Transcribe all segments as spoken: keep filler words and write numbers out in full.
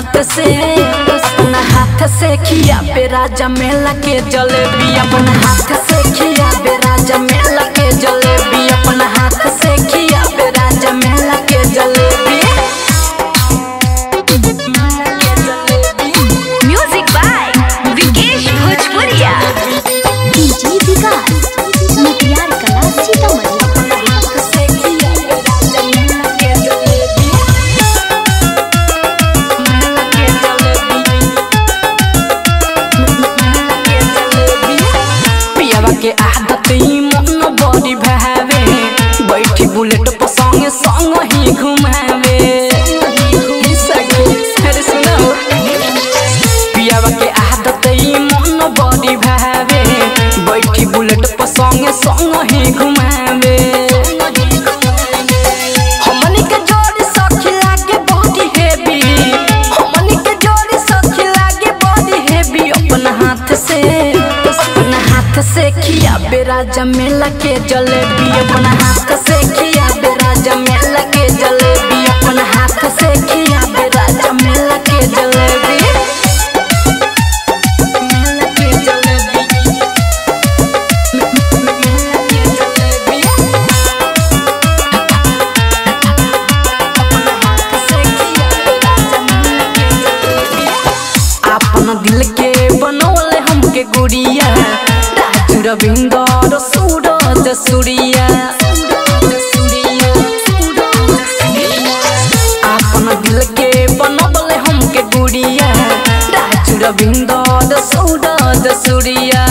हाथ से अपना हाथ से खिया पे राजा मेला के जलेबी अपना हाथ से खिया पे राजा मेला के जलेबी अपना हाथ से खिया पे राजा मेला के जलेबी। म्यूजिक बाय विकेश भोजपुरिया। डीजे विकास मटियार कला सीतामढ़ी। के आदत ही मन बड़ी भावे बैठी बुलेट पर संगे संग ही घुमावे पियावा के आदत ही मन बड़ी भावे बैठी बुलेट पर संगे संग ही घुमावे हमनी के जोड़ी सखी लागे बॉडी हेवी हमनी के जोड़ी सखी लागे बॉडी हेवी अपना हाथ से हाथ से खिया बे राजा मेला के जलेबी अपना हाथ से खिया बे राजा मेला के जलेबी अपना हाथ से खिया बे राजा मेला के जलेबी मेला के जलेबी मेला के जलेबी अपना हाथ से खिया बे राजा मेला के जलेबी अपना दिल के बनौले हमके गुड़िया रविंदर सूरज सूर्या अपना दिल के बनबले हमके गुड़िया राजू रविंदर सूरज सूर्या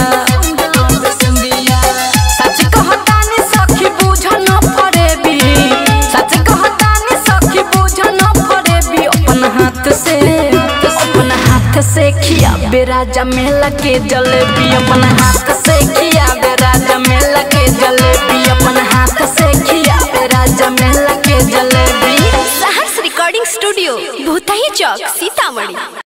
सच कहतानी सखी बुझ न पड़ेबी सच कहतानी सखी बुझ न पड़ेबी अपना हाथ से अपना हाथ से खिया बे राजा मेला के जलेबी अपना हाथ से खिया बे राजा मेला के जलेबी अपना हाथ से खिया बे राजा मेला के जलेबी। Saharsh recording studio Bhutahi Chowk Sitamarhi.